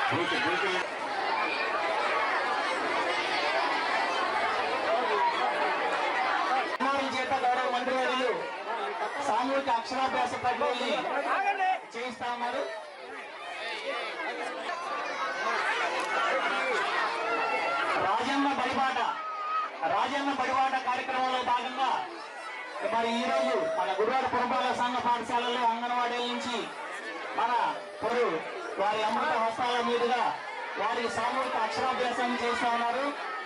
చేత గౌరవ మంత్రివర్యులు సామూహిక అక్షరాభ్యాస ప్రక్రియని చేయిస్తా ఉన్నారు. రాజన్న బడిబాట కార్యక్రమంలో భాగంగా మరి ఈరోజు మన గురువాడ పురపాలక సంఘ పాఠశాలలో అంగన్వాడీల నుంచి మన వారి అమృత హస్తాల మీదుగా వారి సామూహిక అక్షరాభ్యాసం చేస్తూ ఉన్నారు.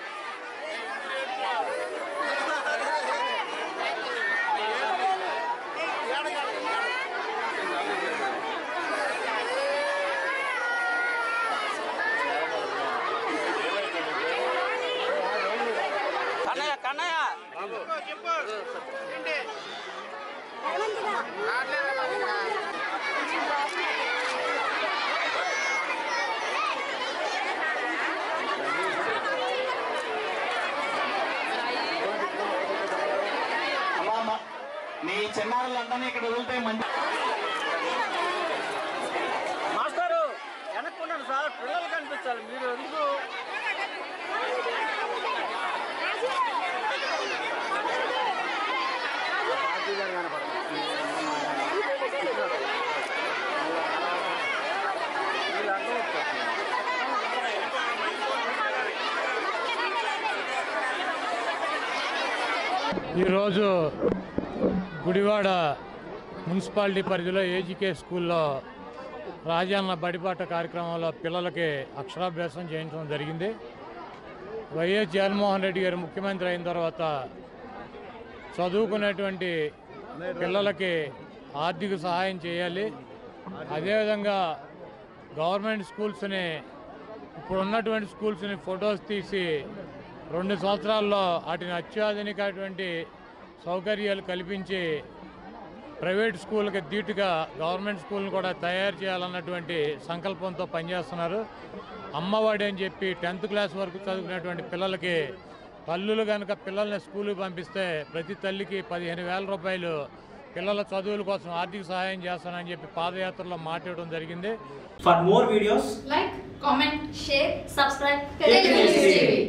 మీ చిన్నారులందరినీ ఇక్కడ వదిలితే మంచి మాస్టారు వెనక్కుండండి సార్, పిల్లలు కనిపించాలి. మీరు ఎందుకు ఈరోజు గుడివాడ మున్సిపాలిటీ పరిధిలో ఏజీకే స్కూల్లో రాజన్న బడిబాట కార్యక్రమంలో పిల్లలకి అక్షరాభ్యాసం చేయించడం జరిగింది. వైఎస్ జగన్మోహన్ రెడ్డి గారు ముఖ్యమంత్రి అయిన తర్వాత చదువుకునేటువంటి పిల్లలకి ఆర్థిక సహాయం చేయాలి. అదేవిధంగా గవర్నమెంట్ స్కూల్స్ని ఇప్పుడు ఉన్నటువంటి స్కూల్స్ని ఫొటోస్ తీసి 2 సంవత్సరాల్లో వాటిని అత్యాధునికటువంటి సౌకర్యాలు కల్పించి ప్రైవేట్ స్కూళ్ళకి ధీటుగా గవర్నమెంట్ స్కూల్ని కూడా తయారు చేయాలన్నటువంటి సంకల్పంతో పనిచేస్తున్నారు. అమ్మఒడి అని చెప్పి 10th క్లాస్ వరకు చదువుకునేటువంటి పిల్లలకి తల్లులు కనుక పిల్లల్ని స్కూల్కి పంపిస్తే ప్రతి తల్లికి 15,000 రూపాయలు పిల్లల చదువుల కోసం ఆర్థిక సహాయం చేస్తానని చెప్పి పాదయాత్రలో మాట్లాడడం జరిగింది. For more videos, like, comment, share, subscribe.